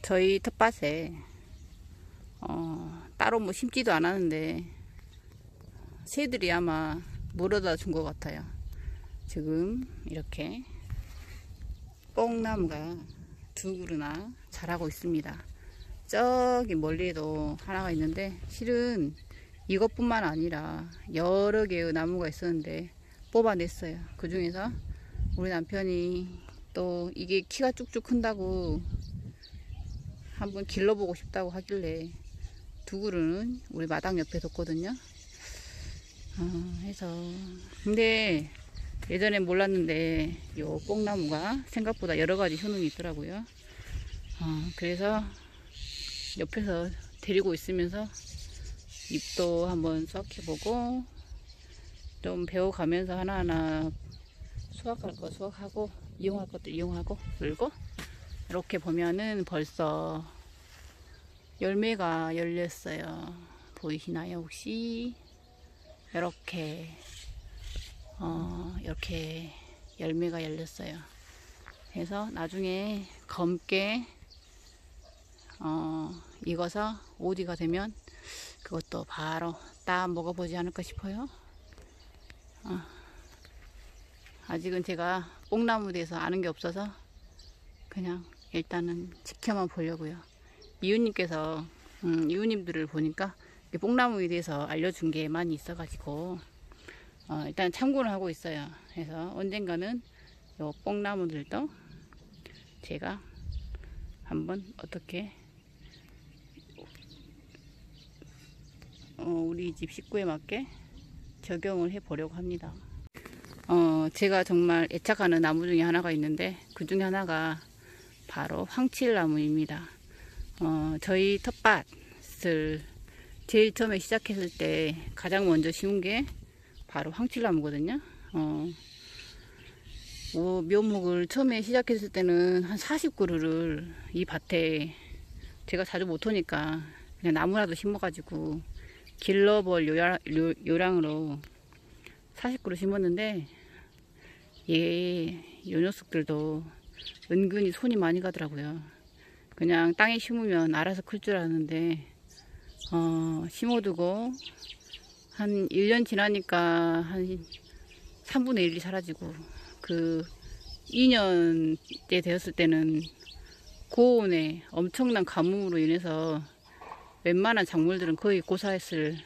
저희 텃밭에 따로 뭐 심지도 않았는데 새들이 아마 물어다 준 것 같아요. 지금 이렇게 뽕나무가 두 그루나 자라고 있습니다. 저기 멀리에도 하나가 있는데 실은 이것뿐만 아니라 여러 개의 나무가 있었는데 뽑아냈어요. 그 중에서 우리 남편이 또 이게 키가 쭉쭉 큰다고 한번 길러보고 싶다고 하길래 두 그루는 우리 마당 옆에 뒀거든요. 해서 근데 예전엔 몰랐는데 요 뽕나무가 생각보다 여러가지 효능이 있더라고요. 그래서 옆에서 데리고 있으면서 잎도 한번 수확해보고 좀 배워가면서 하나하나 수확할 거 수확하고 이용할 것도 이용하고 그리고 이렇게 보면은 벌써 열매가 열렸어요. 보이시나요 혹시? 이렇게 이렇게 열매가 열렸어요. 그래서 나중에 검게 익어서 오디가 되면 그것도 바로 따 먹어보지 않을까 싶어요. 아직은 제가 뽕나무에 대해서 아는 게 없어서 그냥 일단은 지켜만 보려고요. 이웃님께서 이웃님들을 보니까 뽕나무에 대해서 알려준 게 많이 있어가지고 일단 참고를 하고 있어요. 그래서 언젠가는 요 뽕나무들도 제가 한번 어떻게 우리 집 식구에 맞게 적용을 해 보려고 합니다. 제가 정말 애착하는 나무 중에 하나가 있는데 그 중에 하나가 바로 황칠나무입니다. 저희 텃밭을 제일 처음에 시작했을 때 가장 먼저 심은 게 바로 황칠나무거든요. 묘목을 처음에 시작했을 때는 한 40그루를 이 밭에 제가 자주 못 오니까 그냥 나무라도 심어가지고 길러볼 요량으로 40그루 심었는데 요 녀석들도 은근히 손이 많이 가더라고요. 그냥 땅에 심으면 알아서 클 줄 아는데 심어두고 한 1년 지나니까 한 3분의 1이 사라지고 그 2년째 되었을 때는 고온에 엄청난 가뭄으로 인해서 웬만한 작물들은 거의 고사했을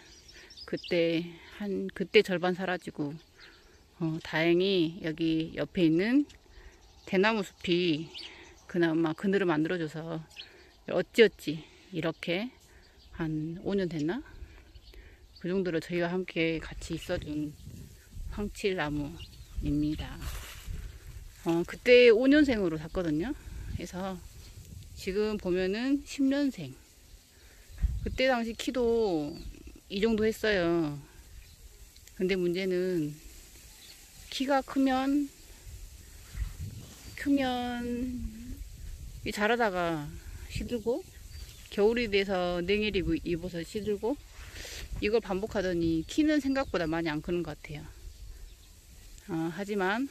그때 절반 사라지고 다행히 여기 옆에 있는 대나무 숲이 그나마 그늘을 만들어줘서 어찌어찌 이렇게 한 5년 됐나? 그 정도로 저희와 함께 같이 있어준 황칠나무입니다. 그때 5년생으로 샀거든요. 그래서 지금 보면은 10년생. 그때 당시 키도 이 정도 했어요. 근데 문제는 키가 크면 자라다가 시들고 겨울이 돼서 냉해를 입어서 시들고 이걸 반복하더니 키는 생각보다 많이 안 크는 것 같아요. 하지만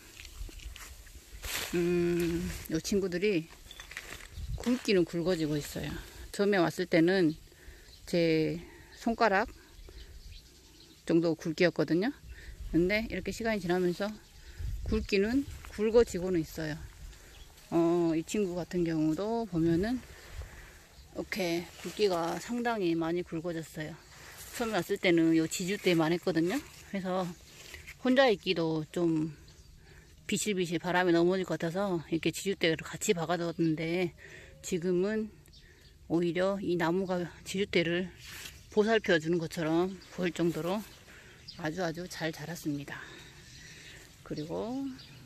이 친구들이 굵기는 굵어지고 있어요. 처음에 왔을 때는 제 손가락 정도 굵기였거든요. 근데 이렇게 시간이 지나면서 굵기는 굵어지고는 있어요. 이 친구 같은 경우도 보면은 이렇게 굵기가 상당히 많이 굵어졌어요. 처음에 왔을 때는 요 지주대만 했거든요. 그래서 혼자 있기도 좀 비실비실 바람에 넘어질 것 같아서 이렇게 지주대를 같이 박아뒀는데 지금은 오히려 이 나무가 지주대를 보살펴 주는 것처럼 보일 정도로 아주 잘 자랐습니다. 그리고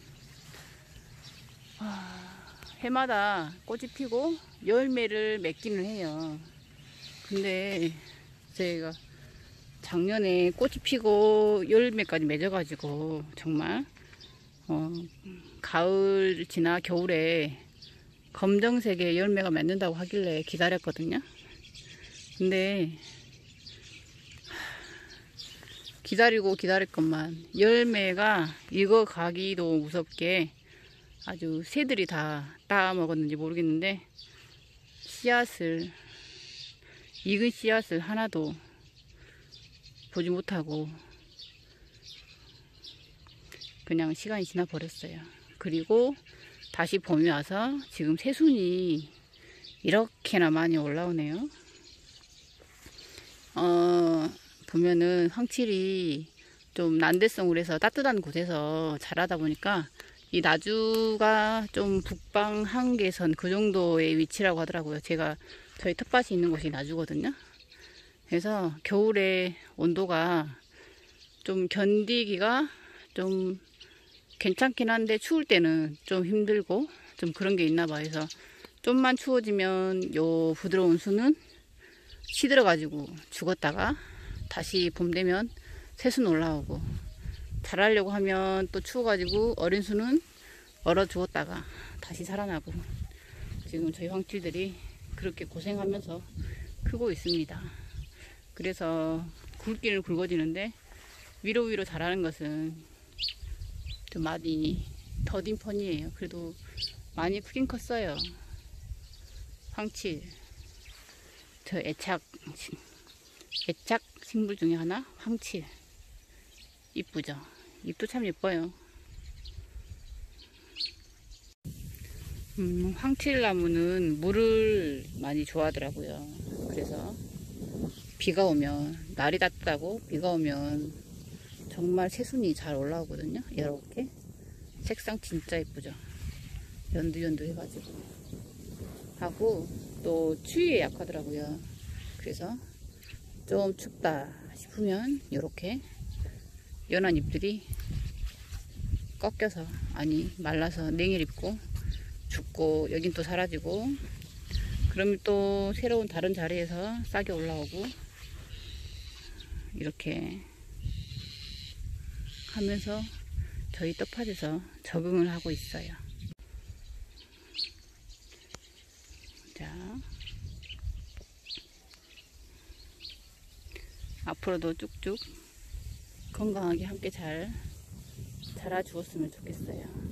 해마다 꽃이 피고 열매를 맺기는 해요. 근데 제가 작년에 꽃이 피고 열매까지 맺어가지고 정말 가을 지나 겨울에 검정색의 열매가 맺는다고 하길래 기다렸거든요. 근데 기다렸건만 열매가 익어가기도 무섭게 아주 새들이 다 따먹었는지 모르겠는데 익은 씨앗을 하나도 보지 못하고 그냥 시간이 지나 버렸어요. 그리고 다시 봄이 와서 지금 새순이 이렇게나 많이 올라오네요. 보면은 황칠이 좀 난대성으로 해서 따뜻한 곳에서 자라다 보니까 이 나주가 좀 북방 한계선 그 정도의 위치라고 하더라고요. 저희 텃밭이 있는 곳이 나주거든요. 그래서 겨울에 온도가 좀 견디기가 좀 괜찮긴 한데 추울 때는 좀 힘들고 좀 그런 게 있나 봐요. 그래서 좀만 추워지면 요 부드러운 순은 시들어 가지고 죽었다가 다시 봄 되면 새순 올라오고, 자라려고 하면 또 추워 가지고 어린 순은 얼어 죽었다가 다시 살아나고, 지금 저희 황칠들이 그렇게 고생하면서 크고 있습니다. 그래서 굵기는 굵어지는데 위로 자라는 것은 좀 많이 더딘 편이에요. 그래도 많이 크긴 컸어요. 황칠, 저 애착 식물 중에 하나 황칠. 이쁘죠? 잎도 참 예뻐요. 황칠나무는 물을 많이 좋아하더라고요. 그래서 비가 오면, 날이 따뜻하고 비가 오면 정말 새순이 잘 올라오거든요. 이렇게 색상 진짜 예쁘죠? 연두연두 해가지고 하고, 또 추위에 약하더라고요. 그래서 좀 춥다 싶으면 이렇게 연한 잎들이 꺾여서, 아니 말라서 냉일 입고 죽고, 여긴 또 사라지고, 그러면 또 새로운 다른 자리에서 싹이 올라오고, 이렇게 하면서 저희 텃밭에서 적응을 하고 있어요. 자, 앞으로도 쭉쭉 건강하게 함께 잘 자라 주었으면 좋겠어요.